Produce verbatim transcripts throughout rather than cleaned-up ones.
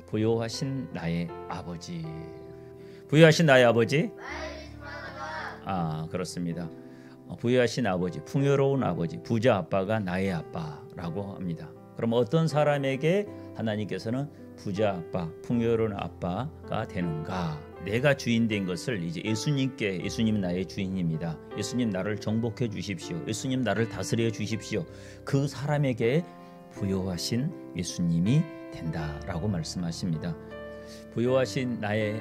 부요하신 나의 아버지. 부요하신 나의 아버지? 아, 그렇습니다. 부유하신 아버지, 풍요로운 아버지, 부자 아빠가 나의 아빠라고 합니다. 그럼 어떤 사람에게 하나님께서는 부자 아빠, 풍요로운 아빠가 되는가? 내가 주인 된 것을 이제 예수님께, 예수님 나의 주인입니다. 예수님 나를 정복해 주십시오. 예수님 나를 다스려 주십시오. 그 사람에게 부요하신 예수님이 된다라고 말씀하십니다. 부요하신 나의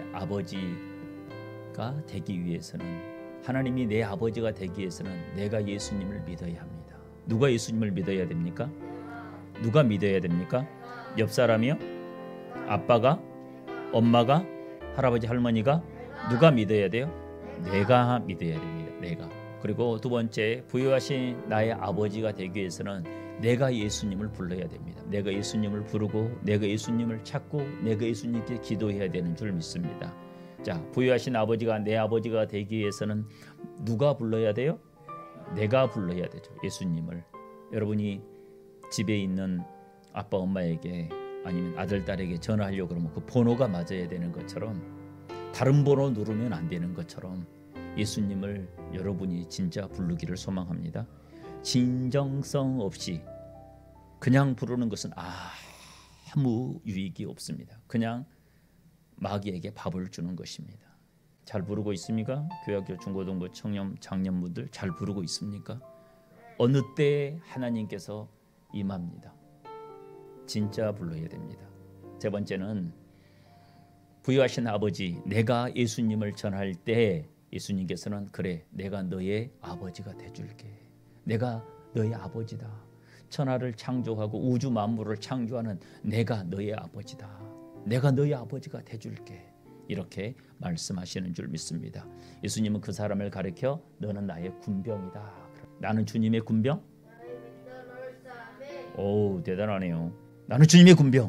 아버지가 되기 위해서는, 하나님이 내 아버지가 되기 위해서는 내가 예수님을 믿어야 합니다. 누가 예수님을 믿어야 됩니까? 누가 믿어야 됩니까? 옆 사람이요? 아빠가? 엄마가? 할아버지 할머니가? 누가 믿어야 돼요? 내가 믿어야 됩니다. 내가. 그리고 두 번째, 부유하신 나의 아버지가 되기 위해서는 내가 예수님을 불러야 됩니다. 내가 예수님을 부르고 내가 예수님을 찾고 내가 예수님께 기도해야 되는 줄 믿습니다. 자, 부유하신 아버지가 내 아버지가 되기 위해서는 누가 불러야 돼요? 내가 불러야 되죠. 예수님을. 여러분이 집에 있는 아빠 엄마에게 아니면 아들 딸에게 전화하려고 그러면 그 번호가 맞아야 되는 것처럼, 다른 번호 누르면 안 되는 것처럼 예수님을 여러분이 진짜 부르기를 소망합니다. 진정성 없이 그냥 부르는 것은 아무 유익이 없습니다. 그냥 마귀에게 밥을 주는 것입니다. 잘 부르고 있습니까? 교회학교 중고등부 청년 장년분들 잘 부르고 있습니까? 어느 때 하나님께서 임합니다. 진짜 불러야 됩니다. 세 번째는 부유하신 아버지, 내가 예수님을 전할 때 예수님께서는 그래, 내가 너의 아버지가 돼줄게. 내가 너의 아버지다. 천하를 창조하고 우주 만물을 창조하는 내가 너의 아버지다. 내가 너의 아버지가 돼줄게. 이렇게 말씀하시는 줄 믿습니다. 예수님은 그 사람을 가리켜 너는 나의 군병이다. 나는 주님의 군병? 오, 대단하네요. 나는 주님의 군병.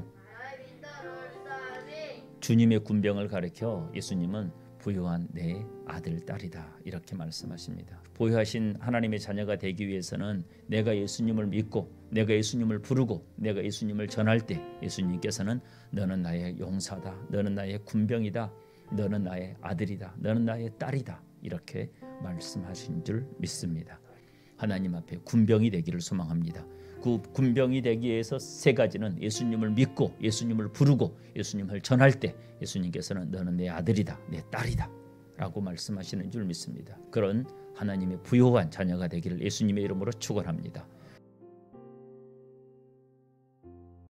주님의 군병을 가리켜 예수님은 부유한 내 아들, 딸이다. 이렇게 말씀하십니다. 부유하신 하나님의 자녀가 되기 위해서는 내가 예수님을 믿고 내가 예수님을 부르고 내가 예수님을 전할 때 예수님께서는 너는 나의 용사다. 너는 나의 군병이다. 너는 나의 아들이다. 너는 나의 딸이다. 이렇게 말씀하신 줄 믿습니다. 하나님 앞에 군병이 되기를 소망합니다. 그 군병이 되기 위해서 세 가지는 예수님을 믿고 예수님을 부르고 예수님을 전할 때 예수님께서는 너는 내 아들이다, 내 딸이다 라고 말씀하시는 줄 믿습니다. 그런 하나님의 부요한 자녀가 되기를 예수님의 이름으로 축원합니다.